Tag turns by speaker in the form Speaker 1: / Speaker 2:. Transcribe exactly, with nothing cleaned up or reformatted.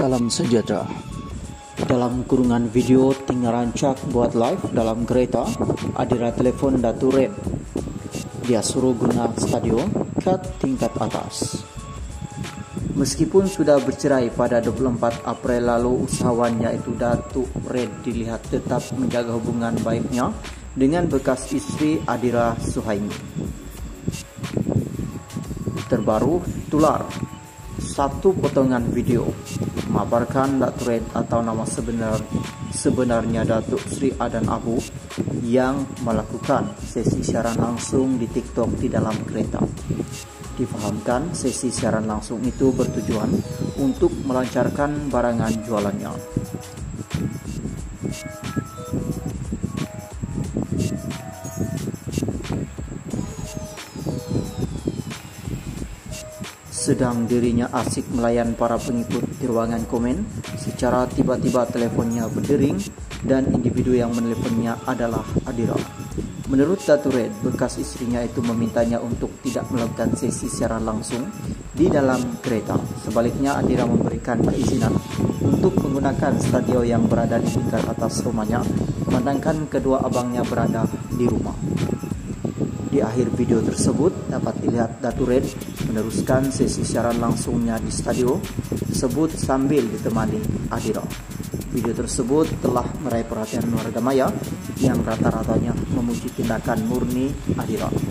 Speaker 1: Salam sejahtera. Dalam kurungan video tinggal rancak buat live dalam kereta, Adira telepon Datuk Red. Dia suruh guna studio cut tingkat atas. Meskipun sudah bercerai pada dua puluh empat April lalu, usahawan yaitu Datuk Red dilihat tetap menjaga hubungan baiknya dengan bekas isteri Adira Suhaimi. Terbaru tular satu potongan video memaparkan Datuk Red atau nama sebenar sebenarnya Datuk Sri Adan Abu yang melakukan sesi siaran langsung di TikTok di dalam kereta. Difahamkan sesi siaran langsung itu bertujuan untuk melancarkan barangan jualannya. Sedang dirinya asik melayan para pengikut di ruangan komen, secara tiba-tiba teleponnya berdering dan individu yang meneleponnya adalah Adira. Menurut Datuk Red, bekas istrinya itu memintanya untuk tidak melakukan sesi siaran langsung di dalam kereta. Sebaliknya, Adira memberikan perizinan untuk menggunakan studio yang berada di tingkat atas rumahnya, memandangkan kedua abangnya berada di rumah. Di akhir video tersebut dapat dilihat Datuk Red meneruskan sesi siaran langsungnya di studio tersebut sambil ditemani Adira. Video tersebut telah meraih perhatian warga maya yang rata-ratanya memuji tindakan murni Adira.